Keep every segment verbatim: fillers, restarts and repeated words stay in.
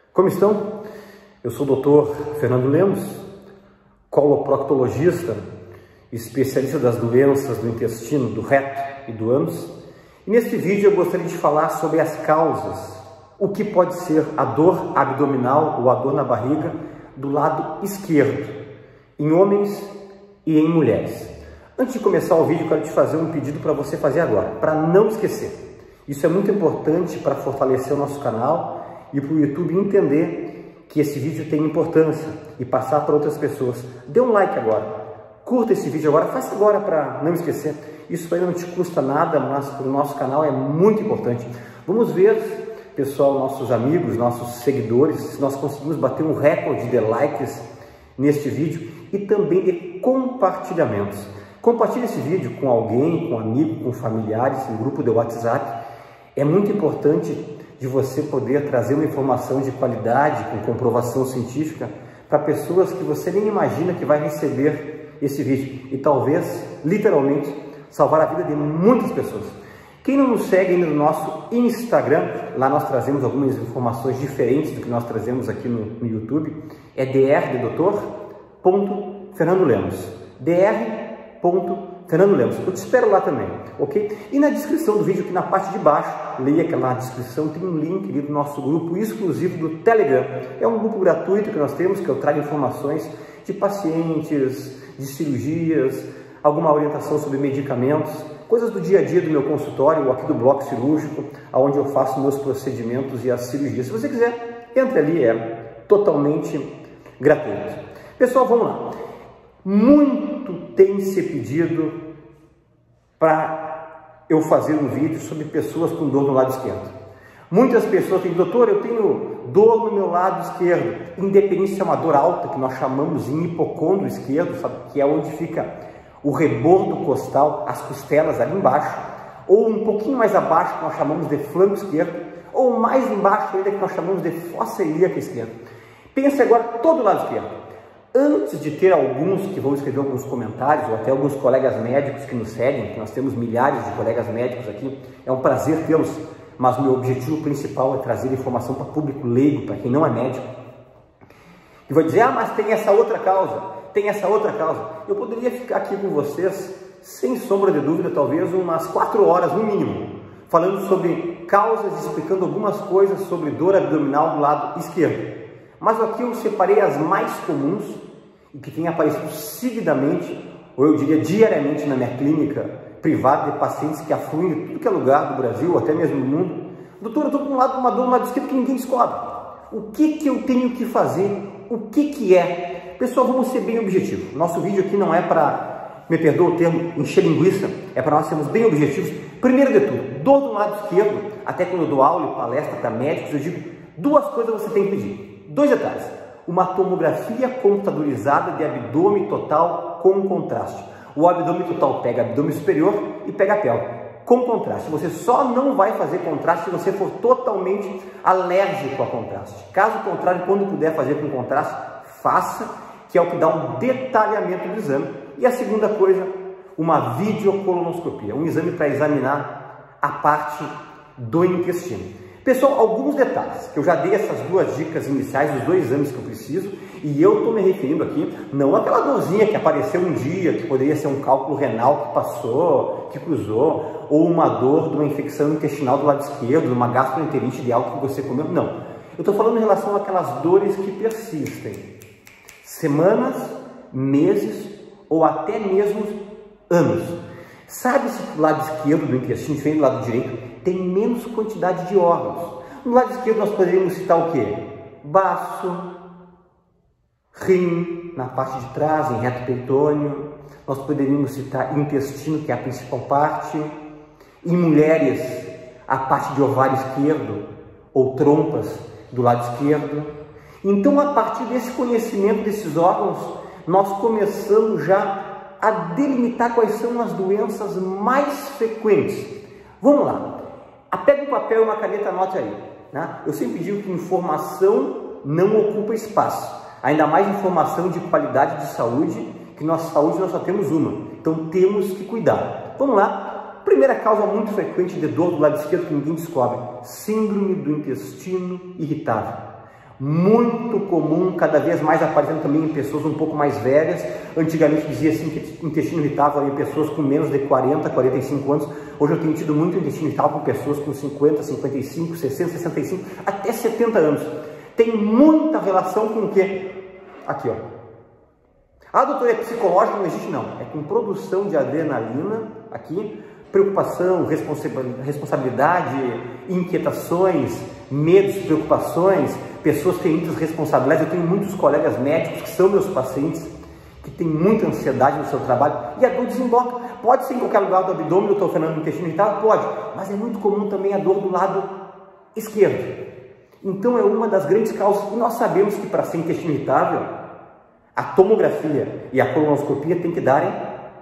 Como estão? Eu sou o doutor Fernando Lemos, coloproctologista, especialista das doenças do intestino, do reto e do ânus. E neste vídeo eu gostaria de falar sobre as causas, o que pode ser a dor abdominal ou a dor na barriga do lado esquerdo, em homens e em mulheres. Antes de começar o vídeo, eu quero te fazer um pedido para você fazer agora, para não esquecer. Isso é muito importante para fortalecer o nosso canal e para o YouTube entender que esse vídeo tem importância e passar para outras pessoas. Dê um like agora, curta esse vídeo agora, faça agora para não esquecer. Isso aí não te custa nada, mas para o nosso canal é muito importante. Vamos ver, pessoal, nossos amigos, nossos seguidores, se nós conseguimos bater um recorde de likes neste vídeo e também de compartilhamentos. Compartilhe esse vídeo com alguém, com um amigo, com familiares, em grupo de WhatsApp. É muito importante de você poder trazer uma informação de qualidade, com comprovação científica, para pessoas que você nem imagina que vai receber esse vídeo. E talvez, literalmente, salvar a vida de muitas pessoas. Quem não nos segue ainda no nosso Instagram, lá nós trazemos algumas informações diferentes do que nós trazemos aqui no, no YouTube, é dr de doutor ponto Fernando Lemos. dr ponto Fernando Lemos. Eu te espero lá também, ok? E na descrição do vídeo, aqui na parte de baixo, leia aquela descrição, tem um link ali do nosso grupo exclusivo do Telegram. É um grupo gratuito que nós temos, que eu trago informações de pacientes, de cirurgias, alguma orientação sobre medicamentos, coisas do dia a dia do meu consultório, ou aqui do bloco cirúrgico, onde eu faço meus procedimentos e as cirurgias. Se você quiser, entre ali, é totalmente gratuito. Pessoal, vamos lá. Muito tem se pedido para eu fazer um vídeo sobre pessoas com dor no lado esquerdo. Muitas pessoas dizem, doutor, eu tenho dor no meu lado esquerdo, independente se é uma dor alta, que nós chamamos em hipocôndrio esquerdo, sabe, que é onde fica o rebordo costal, as costelas ali embaixo, ou um pouquinho mais abaixo, que nós chamamos de flanco esquerdo, ou mais embaixo ainda, que nós chamamos de fossa ilíaca esquerda. Pense agora todo o lado esquerdo. Antes de ter alguns que vão escrever alguns comentários, ou até alguns colegas médicos que nos seguem, que nós temos milhares de colegas médicos aqui, é um prazer tê-los, mas o meu objetivo principal é trazer informação para o público leigo, para quem não é médico. E vai dizer, ah, mas tem essa outra causa, tem essa outra causa. Eu poderia ficar aqui com vocês, sem sombra de dúvida, talvez umas quatro horas no mínimo, falando sobre causas, explicando algumas coisas sobre dor abdominal do lado esquerdo. Mas aqui eu separei as mais comuns e que têm aparecido seguidamente, ou eu diria diariamente na minha clínica privada de pacientes que afluem de tudo que é lugar do Brasil, até mesmo do mundo. Doutor, eu estou com um lado, uma dor no lado esquerdo que ninguém descobre. O que que eu tenho que fazer? O que que é? Pessoal, vamos ser bem objetivos. Nosso vídeo aqui não é para, me perdoa o termo, encher linguiça, é para nós sermos bem objetivos. Primeiro de tudo, dor do lado esquerdo, até quando eu dou aula e palestra para médicos, eu digo, duas coisas você tem que pedir. Dois detalhes, uma tomografia computadorizada de abdômen total com contraste. O abdômen total pega abdômen superior e pega a pélvica, com contraste. Você só não vai fazer contraste se você for totalmente alérgico a contraste. Caso contrário, quando puder fazer com contraste, faça, que é o que dá um detalhamento do exame. E a segunda coisa, uma videocolonoscopia, um exame para examinar a parte do intestino. Pessoal, alguns detalhes, que eu já dei essas duas dicas iniciais dos dois exames que eu preciso, e eu estou me referindo aqui, não àquela dorzinha que apareceu um dia, que poderia ser um cálculo renal que passou, que cruzou, ou uma dor de uma infecção intestinal do lado esquerdo, uma gastroenterite de algo que você comeu, não. Eu estou falando em relação àquelas dores que persistem, semanas, meses, ou até mesmo anos. Sabe-se que o lado esquerdo do intestino, diferente do lado direito, tem menos quantidade de órgãos. No lado esquerdo nós poderíamos citar o quê? Baço, rim, na parte de trás, em reto peritônio. Nós poderíamos citar intestino, que é a principal parte. Em mulheres, a parte de ovário esquerdo, ou trompas do lado esquerdo. Então, a partir desse conhecimento desses órgãos, nós começamos já a delimitar quais são as doenças mais frequentes. Vamos lá. Pega um papel e uma caneta, anote aí. Né? Eu sempre digo que informação não ocupa espaço. Ainda mais informação de qualidade de saúde, que nossa saúde nós só temos uma. Então temos que cuidar. Vamos lá. Primeira causa muito frequente de dor do lado esquerdo que ninguém descobre. Síndrome do intestino irritável. Muito comum, cada vez mais aparecendo também em pessoas um pouco mais velhas. Antigamente dizia assim que intestino irritável em pessoas com menos de quarenta, quarenta e cinco anos. Hoje eu tenho tido muito intestino irritável com pessoas com cinquenta, cinquenta e cinco, sessenta, sessenta e cinco, até setenta anos. Tem muita relação com o quê? Aqui, ó. Ah, doutor, é psicológico? Não existe, não. É com produção de adrenalina, aqui, preocupação, responsabilidade, inquietações, medos, preocupações, pessoas que têm muitas responsabilidades. Eu tenho muitos colegas médicos que são meus pacientes, que têm muita ansiedade no seu trabalho, e a dor desemboca. Pode ser em qualquer lugar do abdômen, doutor Fernando, no intestino irritável? Pode, mas é muito comum também a dor do lado esquerdo. Então é uma das grandes causas, e nós sabemos que para ser intestino irritável, a tomografia e a colonoscopia tem que darem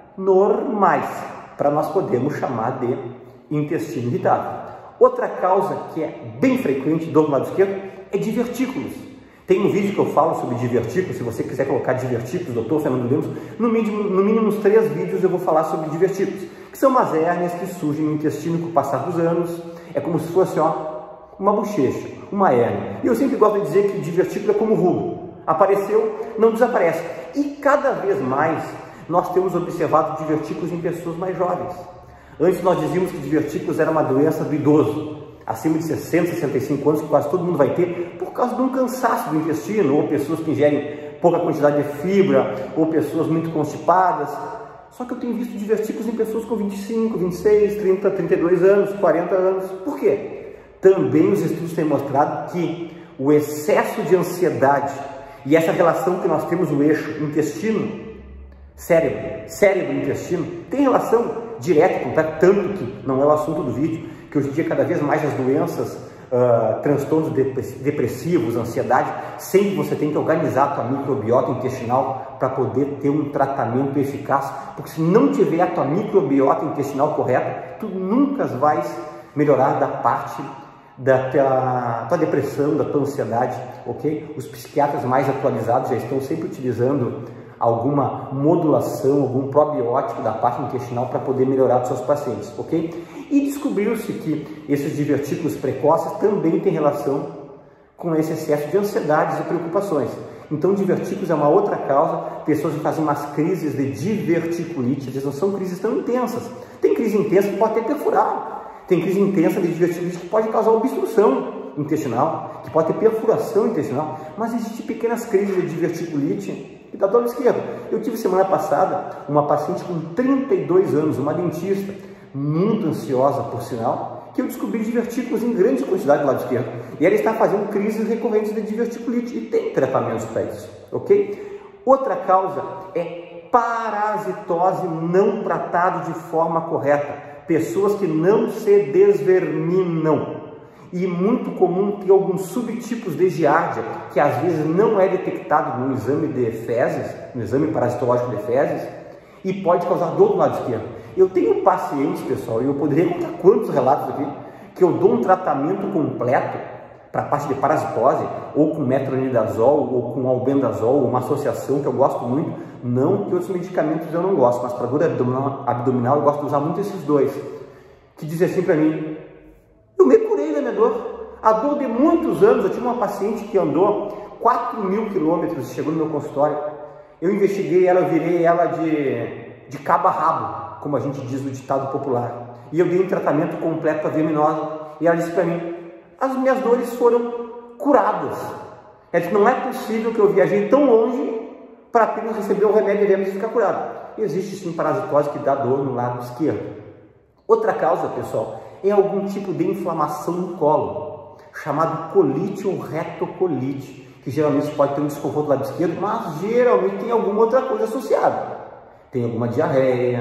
normais, para nós podermos chamar de intestino irritável. Outra causa que é bem frequente, dor do lado esquerdo, é divertículos. Tem um vídeo que eu falo sobre divertículos, se você quiser colocar divertículos, doutor Fernando Lemos, no mínimo, no mínimo uns três vídeos eu vou falar sobre divertículos, que são umas hérnias que surgem no intestino com o passar dos anos. É como se fosse, ó, uma bochecha, uma hérnia. E eu sempre gosto de dizer que divertículo é como rulo. Apareceu, não desaparece. E cada vez mais nós temos observado divertículos em pessoas mais jovens. Antes nós dizíamos que divertículos era uma doença do idoso, acima de sessenta, sessenta e cinco anos, que quase todo mundo vai ter, por causa de um cansaço do intestino, ou pessoas que ingerem pouca quantidade de fibra, ou pessoas muito constipadas. Só que eu tenho visto divertículos em pessoas com vinte e cinco, vinte e seis, trinta, trinta e dois anos, quarenta anos. Por quê? Também os estudos têm mostrado que o excesso de ansiedade e essa relação que nós temos no eixo intestino, cérebro, cérebro e intestino, tem relação direta, completa, tanto que não é o assunto do vídeo, que hoje em dia cada vez mais as doenças, uh, transtornos depressivos, ansiedade, sempre você tem que organizar a tua microbiota intestinal para poder ter um tratamento eficaz, porque se não tiver a tua microbiota intestinal correta, tu nunca vais melhorar da parte da tua, tua depressão, da tua ansiedade, ok? Os psiquiatras mais atualizados já estão sempre utilizando alguma modulação, algum probiótico da parte intestinal para poder melhorar os seus pacientes, ok? E descobriu-se que esses divertículos precoces também têm relação com esse excesso de ansiedades e preocupações. Então, divertículos é uma outra causa. Pessoas que fazem umas crises de diverticulite, eles não são crises tão intensas. Tem crise intensa que pode até perfurar. Tem crise intensa de diverticulite que pode causar obstrução intestinal, que pode ter perfuração intestinal, mas existem pequenas crises de diverticulite que dá dor esquerda. Eu tive semana passada uma paciente com trinta e dois anos, uma dentista, muito ansiosa por sinal, que eu descobri divertículos em grande quantidade do lado esquerdo. E ela está fazendo crises recorrentes de diverticulite e tem tratamentos para isso, ok? Outra causa é parasitose não tratada de forma correta. Pessoas que não se desverminam. E muito comum ter alguns subtipos de giardia, que às vezes não é detectado no exame de fezes, no exame parasitológico de fezes, e pode causar dor do lado esquerdo. Eu tenho pacientes, pessoal, e eu poderia contar quantos relatos aqui, que eu dou um tratamento completo para a parte de parasitose, ou com metronidazol, ou com albendazol, uma associação que eu gosto muito, não que outros medicamentos eu não gosto, mas para dor abdominal, abdominal eu gosto de usar muito esses dois, que dizem assim para mim, eu me curei da minha dor, a dor de muitos anos. Eu tive uma paciente que andou quatro mil quilômetros e chegou no meu consultório, eu investiguei ela, eu virei ela de, de cabo a rabo, como a gente diz no ditado popular, e eu dei um tratamento completo para verminose, e ela disse para mim, as minhas dores foram curadas. Ela disse, não é possível que eu viajei tão longe para apenas receber o remédio e vermos ficar curado. Existe sim parasitose que dá dor no lado esquerdo. Outra causa, pessoal, é algum tipo de inflamação no colo, chamado colite ou retocolite, que geralmente pode ter um desconforto do lado esquerdo, mas geralmente tem alguma outra coisa associada. Tem alguma diarreia,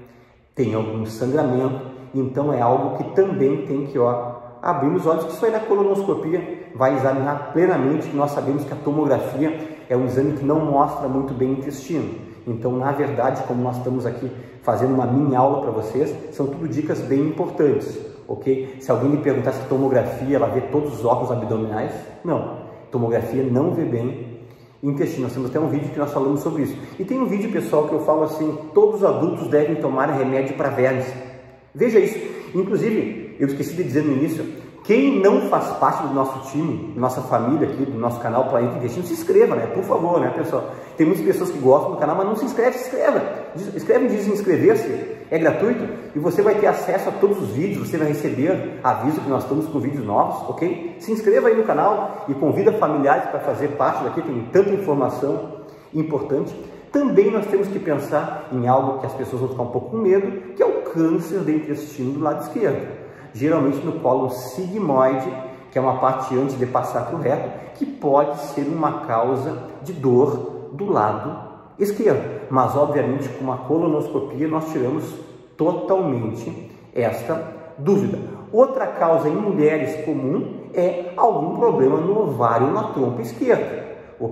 tem algum sangramento, então é algo que também tem que, ó, abrir os olhos, que isso aí na colonoscopia vai examinar plenamente, que nós sabemos que a tomografia é um exame que não mostra muito bem o intestino. Então, na verdade, como nós estamos aqui fazendo uma mini aula para vocês, são tudo dicas bem importantes, ok? Se alguém lhe perguntar se tomografia, ela vê todos os órgãos abdominais, não. Tomografia não vê bem intestino. Nós temos até um vídeo que nós falamos sobre isso. E tem um vídeo, pessoal, que eu falo assim, todos os adultos devem tomar remédio para vermes. Veja isso. Inclusive, eu esqueci de dizer no início, Quem não faz parte do nosso time, nossa família aqui, do nosso canal Planeta Intestino, se inscreva, né? Por favor, né, pessoal? Tem muitas pessoas que gostam do canal, mas não se inscreve, se inscreva. Escreve e diz inscrever-se, é gratuito e você vai ter acesso a todos os vídeos, você vai receber aviso que nós estamos com vídeos novos, ok? Se inscreva aí no canal e convida familiares para fazer parte daqui, tem tanta informação importante. Também nós temos que pensar em algo que as pessoas vão ficar um pouco com medo, que é o câncer do intestino do lado esquerdo. Geralmente no cólon sigmoide, que é uma parte antes de passar para o reto, que pode ser uma causa de dor do lado esquerdo. Mas, obviamente, com uma colonoscopia, nós tiramos totalmente esta dúvida. Outra causa em mulheres comum é algum problema no ovário ou na trompa esquerda,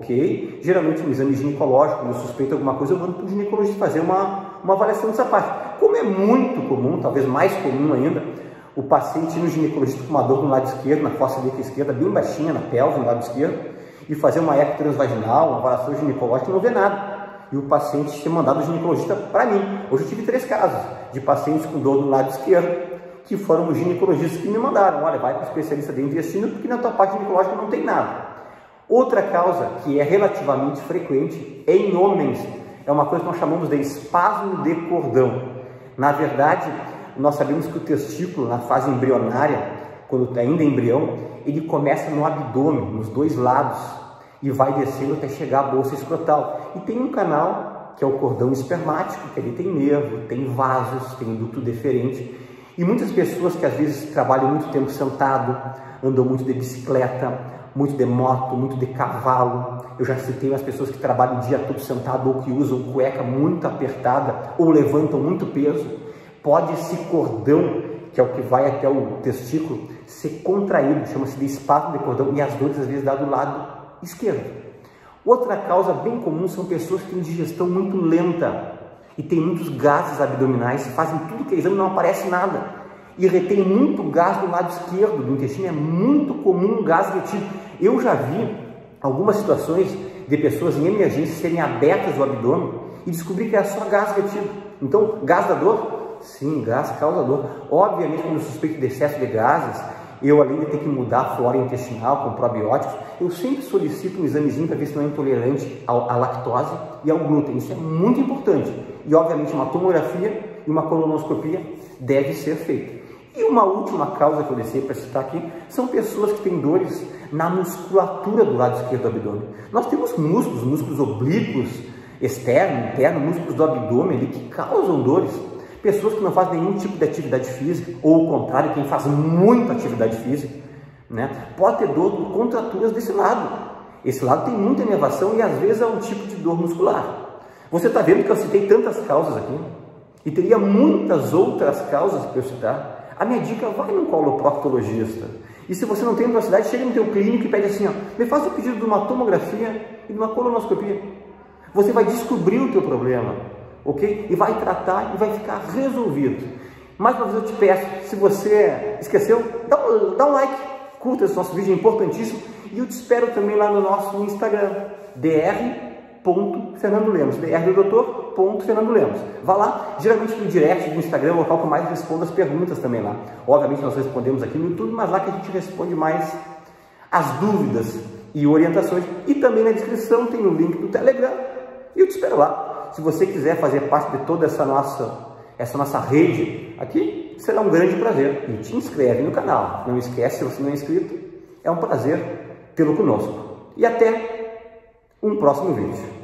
ok? Geralmente, no exame ginecológico, quando eu suspeito alguma coisa, eu mando para o ginecologista fazer uma, uma avaliação dessa parte. Como é muito comum, talvez mais comum ainda, o paciente ir no ginecologista com uma dor no lado esquerdo, na fossa ilíaca esquerda, bem baixinha, na pelve, no lado esquerdo, e fazer uma eco transvaginal, uma avaliação ginecológica e não vê nada. E o paciente ser mandado o ginecologista para mim. Hoje eu tive três casos de pacientes com dor no lado esquerdo, que foram os ginecologistas que me mandaram. Olha, vai para o especialista de intestino, porque na tua parte ginecológica não tem nada. Outra causa que é relativamente frequente é em homens, é uma coisa que nós chamamos de espasmo de cordão. Na verdade, nós sabemos que o testículo, na fase embrionária, quando está ainda embrião, ele começa no abdômen, nos dois lados, e vai descendo até chegar à bolsa escrotal. E tem um canal, que é o cordão espermático, que ele tem nervo, tem vasos, tem duto deferente. E muitas pessoas que às vezes trabalham muito tempo sentado, andam muito de bicicleta, muito de moto, muito de cavalo. Eu já citei as pessoas que trabalham o dia todo sentado ou que usam cueca muito apertada ou levantam muito peso. Pode esse cordão, que é o que vai até o testículo, ser contraído, chama-se de espasmo de cordão, e as dores às vezes dá do lado esquerdo. Outra causa bem comum são pessoas que têm digestão muito lenta e têm muitos gases abdominais, fazem tudo que é exame, não aparece nada, e retém muito gás do lado esquerdo do intestino. É muito comum gás retido. Eu já vi algumas situações de pessoas em emergência serem abertas do abdômen e descobri que era só gás retido. Então, gás da dor? Sim, gás causa dor. Obviamente, quando eu suspeito de excesso de gases, eu, além de ter que mudar a flora intestinal com probióticos, eu sempre solicito um examezinho para ver se não é intolerante à lactose e ao glúten. Isso é muito importante. E, obviamente, uma tomografia e uma colonoscopia deve ser feita. E uma última causa que eu desci para citar aqui são pessoas que têm dores na musculatura do lado esquerdo do abdômen. Nós temos músculos, músculos oblíquos, externo, interno, músculos do abdômen ali que causam dores. Pessoas que não fazem nenhum tipo de atividade física, ou o contrário, quem faz muita atividade física, né, pode ter dor por contraturas desse lado. Esse lado tem muita inervação e às vezes é um tipo de dor muscular. Você está vendo que eu citei tantas causas aqui, e teria muitas outras causas para eu citar. A minha dica, vai num coloproctologista. E se você não tem universidade, chega no teu clínico e pede assim, ó, me faz o pedido de uma tomografia e de uma colonoscopia. Você vai descobrir o teu problema, ok? E vai tratar e vai ficar resolvido. Mais uma vez eu te peço, se você esqueceu, dá um, dá um like, curta esse nosso vídeo, é importantíssimo. E eu te espero também lá no nosso Instagram, dr ponto fernando lemos, dr do doutor ponto fernando lemos. Vá lá, geralmente no direct do Instagram é o local que eu mais respondo as perguntas também lá. Obviamente nós respondemos aqui no YouTube, mas lá que a gente responde mais as dúvidas e orientações. E também na descrição tem o link do Telegram e eu te espero lá. Se você quiser fazer parte de toda essa nossa, essa nossa rede aqui, será um grande prazer. E te inscreve no canal. Não esquece, se você não é inscrito, é um prazer tê-lo conosco. E até um próximo vídeo.